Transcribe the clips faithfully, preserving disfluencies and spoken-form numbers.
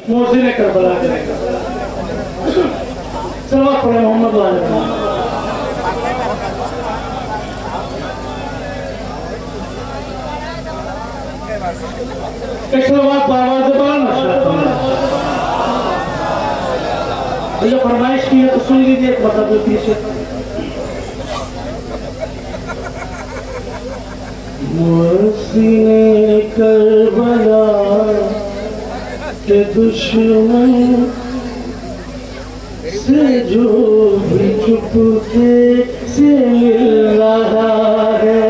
Mohsin Karbala करेगा। सलवात पढ़े मोहम्मद वाले सलवात बाबा जबान भैया फरमाइश की है तो सुन लीजिए, एक बता दो पीछे। मोहसिने करबला के दुश्मन से जो भी चुपके से मिल रहा है,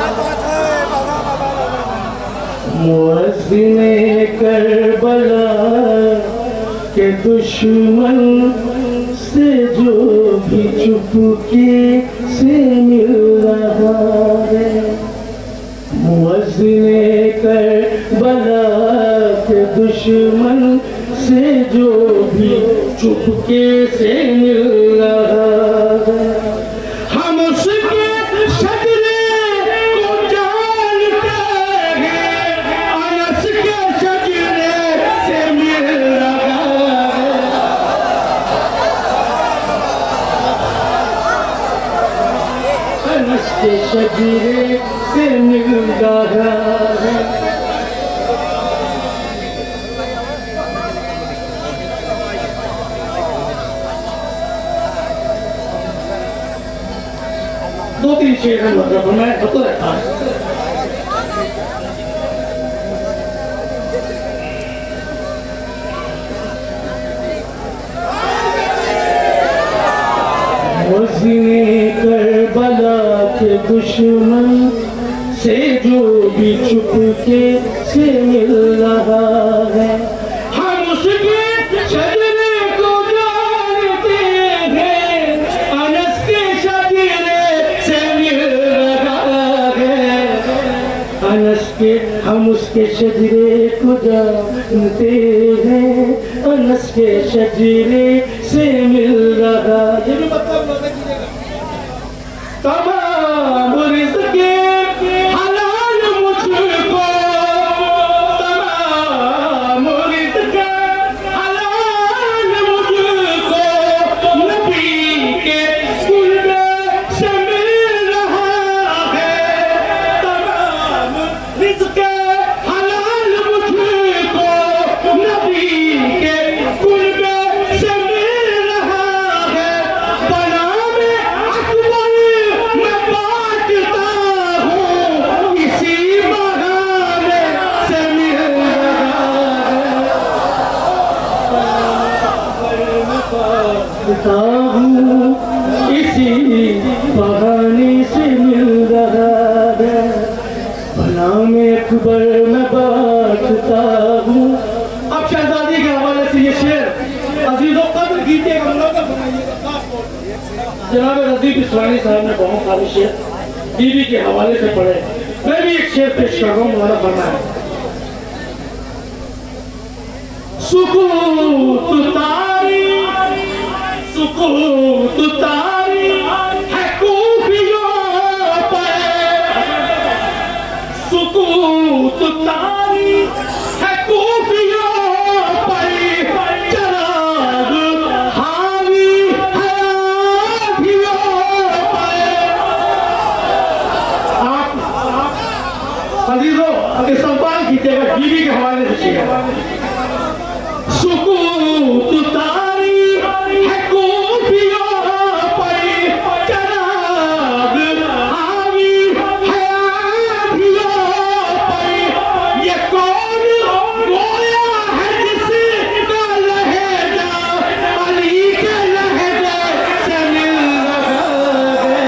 मोहसिने करबला के दुश्मन से जो भी चुपके से मिल रहा है, मुअज़्ज़िने करबला के दुश्मन से जो भी चुपके से मिल रहा है, हम उसके सजदे को जानते हैं, अनस के सजदे से मिल रहा है, अनस के सजदे से मिल रहा है। दो तीन शेर है मतलब मैं बता रहता हूँ। मुअज़्ज़िने करबला के दुश्मन से जो भी चुपके से मिल रहा है, हम उसके सजदे को जानते हैं, अनस के सजदे से मिल रहा है, अनस के हम उसके सजदे को जानते हैं, अनस के सजदे से मिल रहा है। ये भी मतलब तमाम रिज़्क़े हलाल मुझको, तमाम रिज़्क़े हलाल मुझको, नबी के कुल्बे से मिल रहा है, तमाम रिज़्क़े हलाल मुझको, नबी के कुल्बे से मिल रहा है, बना में अकबर मैं बांटता हूँ, इसी बहाने से मिल रहा है, मैं बांटता हूँ, इसी बहाने से मिल रहा है, बना में अकबर मैं बांटता हूँ। अब शहजादी के हवाले से ये शेर अजीजों कद्र गीते कमलों का बनाइएगा। जनाब रज़ी बिस्वानी साहब ने बहुत सारे शेर बीबी के हवाले से पढ़े, मैं भी एक शेर पेश कर रहा हूँ, हमारा पढ़ना है। सुकूत तारी सुकूत तारी है कूफियों पर, सुकूत तारी है कूफियों पर, चराग हावी है आँधियों पर। आप अजीजों अगर संपाल कीजिएगा बीवी के हवाले से शेर। सुकूत तारी है कूफियों पर, चराग हावी है आँधियों पर, ये कौन गोया है जिसका लहजा अली के लहजे से मिल रहा है,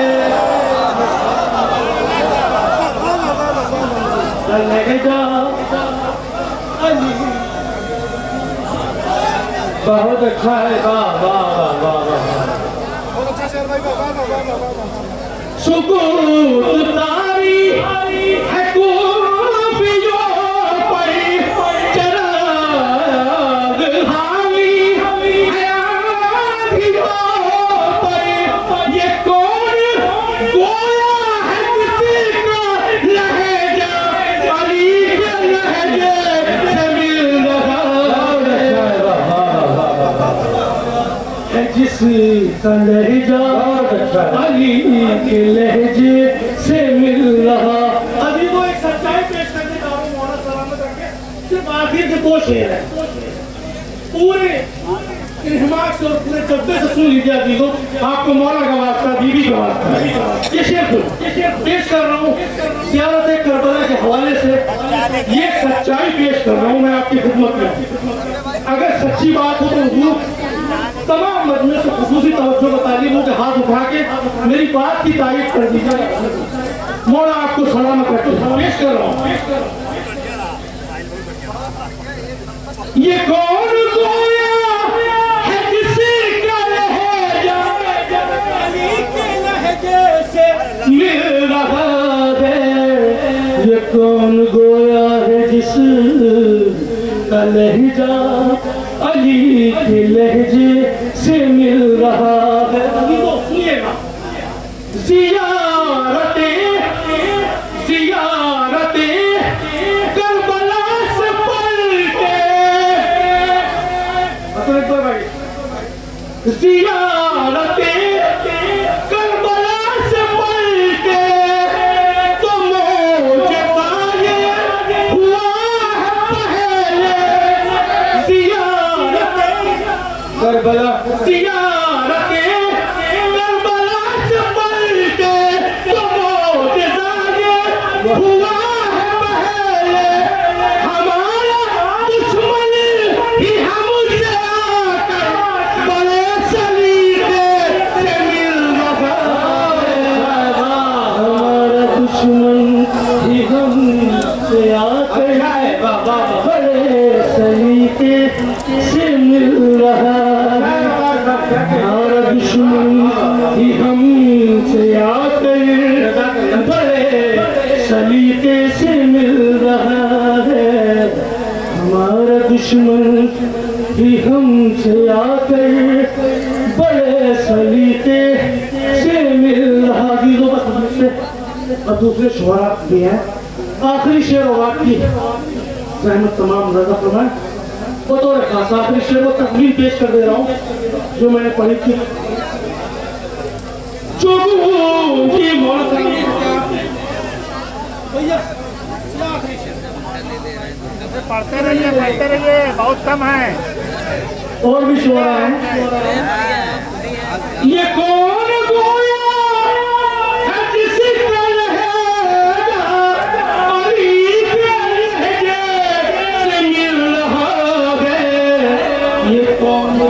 लहजा अली। बहुत अच्छा है, वाह वाह वाह वाह वाह, बहुत अच्छा शेर भाई, वाह वाह वाह वाह। सुकूत तारी है कूफियों पर, चराग हावी है आँधियों पर, ये कौन गोया है जिसका लहजा अली के लहजे से मिल रहा है। जिसका लहजा अली के लहजे से मिल रहा। अभी वो एक सच्चाई पेश करने जा रहा हूँ मौला सलामत रखे। सिर्फ आखिर के दो शेर है, पूरे हिमाक से और पूरे जज्बे से सुन लीजिए अजीजों। आपको मौला का वास्ता, बीबी का वास्ता। ये शेर ये शेर पेश कर रहा हूँ ज़ियारत करबला के हवाले से। ये सच्चाई पेश कर रहा हूँ मैं आपकी खिदमत में। अगर सच्ची बात हो तो हुजूर तमाम मजमे से खुसूसी तवज्जो तालीमों के हाथ उठा के मेरी बात की तारीफ कर दीजिए। मौला आपको सलामत रखे। पेश कर रहा हूँ। ये कौन गोया है जिसका लहजा अली के लहजे से मिल रहा है। ये कौन गोया है जिसका लहजा अली के लहजे से मिल रहा है। सुनिएगा, ज़ियारते ज़ियारते करबला से पलटे, ज़ियारते करबला से पलटे तो मुझे ताये हुआ है पहले। ज़ियारते करबला ज़ियारते करबला से पलटे तो मुझे ताये हुआ है पहले। हमारा दुश्मन ही हमसे आकर बड़े सलीके से मिल रहा है। हमारा दुश्मन ही हमसे आकर बड़े सलीके से मिल रहा है। हमारा दुश्मन ही हमसे आकर बड़े सलीके से मिल रहा है। हमारा दुश्मन ही हमसे आकर बड़े सलीके से मिल रहा। गीतों का दूसरे और दूसरे शुरा भी हैं। आखिरी शेर और आपकी रहमत तमाम रजा फरमाए। बतौर खास आखिरी शेर को तकमील पेश कर दे रहा हूँ जो मैंने पढ़ी थी। जो की मौला पढ़ते रहिए पढ़ते रहिए, बहुत कम है। और भी शुरा है। ये कौन गोया है जिसका लहजा अली के लहजे से मिल रहा है। ये कौन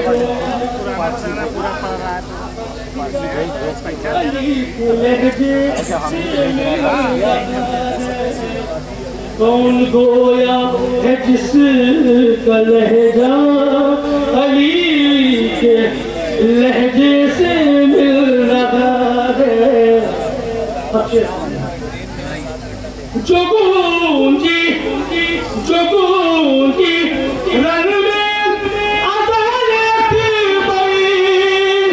अली के लहजे से मिल रहा है। कौन गोया है जिसका लहजा अली के लहजे से मिल रहा है। जो गूंजी जो गूंजी रन में अदालत बड़ी,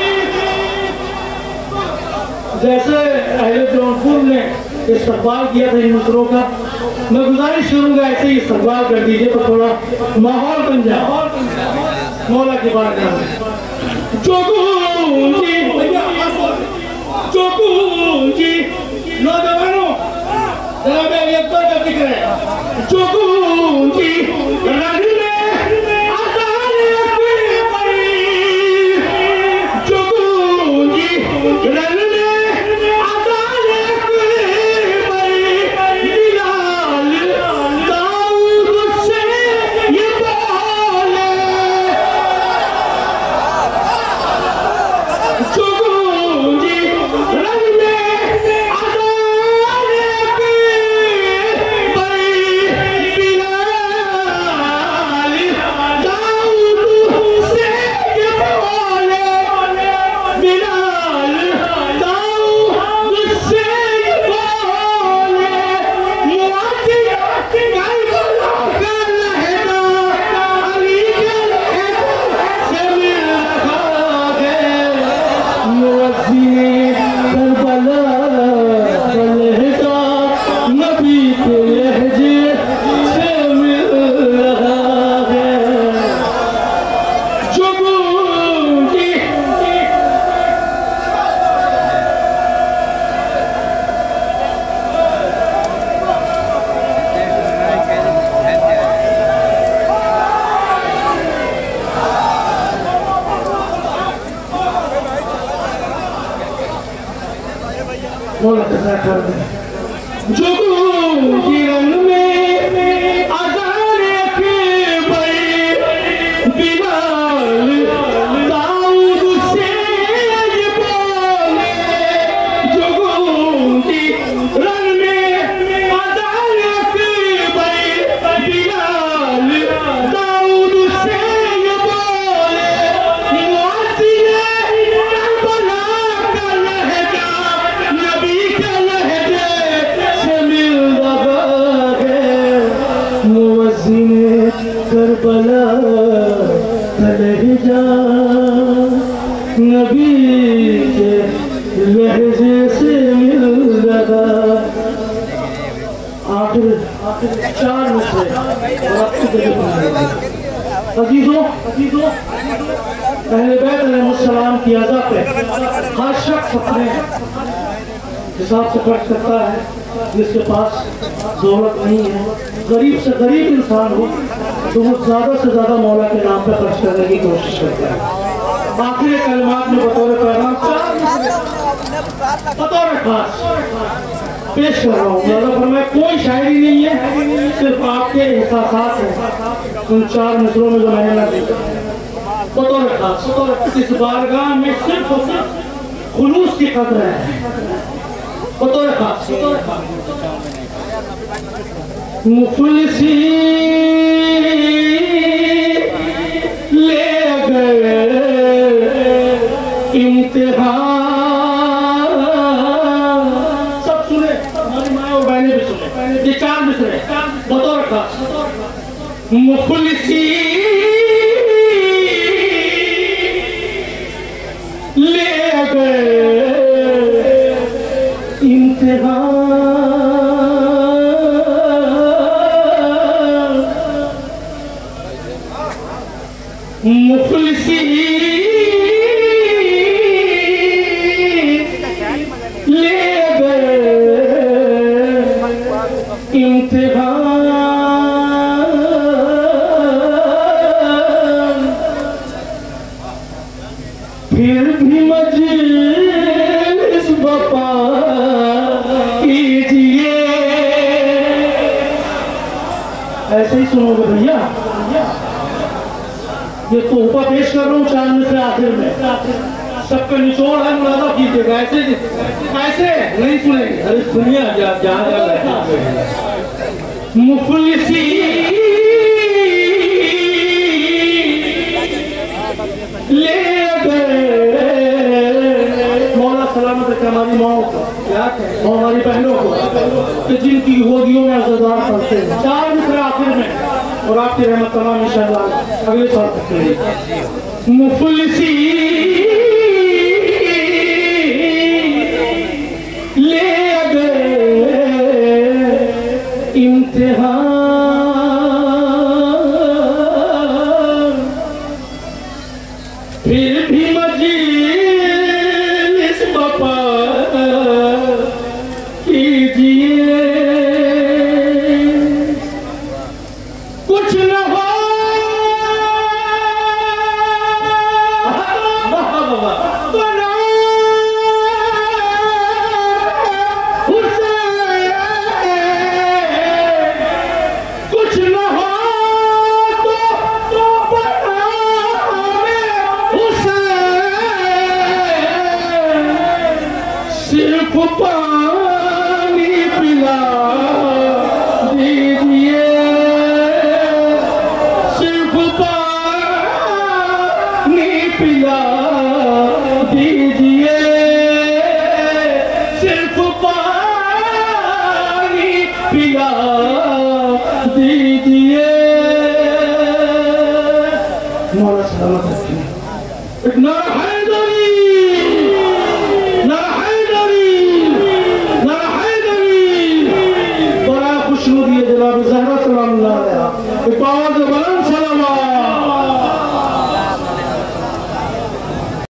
जैसे अहले जौनपुर ने इस्तकबाल किया था इन मित्रों का, मैं गुजारिश करूंगा ऐसे ही इस्तकबाल कर दीजिए तो थोड़ा माहौल बन जाए मौला की बात में। जो गूंजी जो गूंजी नौजवानों जनाब अली अकबर का जिक्र है। जो गूंजी रन में अदालत बड़ी, जो गूंजी रन मौला तज़ा कर दे। जुगनू की रंग में अज़ान अकबर बिलाल दाऊद से ये बोले। जुगनू की रंग में अज़ान अकबर बिलाल दाऊद से ये बोले। मुअज़्ज़िन करबला का लहजा नबी का लहजा से मिल रहा है। मुअज़्ज़िन करबला का लहजा नबी के लहजे से मिल रहा। आखिर आखिर चार मिसरे अजीजों अजीजों अहले बैत अलैहिस्सलाम की अज़ा पे हर शख्स अपने हिसाब से खर्च करता है। जिसके पास दौलत नहीं है, गरीब से गरीब इंसान हो, तो वो ज़्यादा से ज़्यादा मौला के नाम पे खर्च करने की कोशिश करता है। आखिरी कलमात में बतौर पैगाम बतौर खास पेश कर रहा हूँ। पर मैं कोई शायरी नहीं है, सिर्फ आपके एहसासात हैं उन चार मिसरों में जो मैंने ना देखा। बतौर खास इस बारगाह में सिर्फ और सिर्फ खुलूस की कदर है। बतौर खास मुफलिसी ले गए इम्तिहान। सब सुने, हमारी माँ और बहनें भी सुने। ये चार मिसरे बतौर खास मुफलिसी ले गए इम्तिहान। मुफलिसी ले गए इम्तिहान। फिर भी मजलिस बपा कीजिए। ऐसे ही सुनोगे भैया, ये तोहफा पेश कर रहा हूँ चार में से आखिर में। सबका निचोड़ है, मुलाजा कीजिएगा। ऐसे ऐसे नहीं सुनेंगे। अरे सुनिए जहाँ जहाँ मुफलिसी ले गए। मौला सलामत रखे हमारी माओ को और हमारी बहनों को कि जिनकी गोदियों में अज़ादार पढ़ते हैं। चार मिसरे आखिर में और आपकी रहमत तमाम इंशाअल्लाह अगले साल तक करेगी। मुफलिसी ले गए इम्तिहान। फिर भी मजलिस बपा कीजिए। कुछ न हो बना हुसैन। कुछ न हो तो तो बना हुसैन। सिर्फ पानी पिला दीजिए। पिला दीजिए। सिर्फ पानी पिला दीजिए। मौला सलामत रखिए। एक नारा है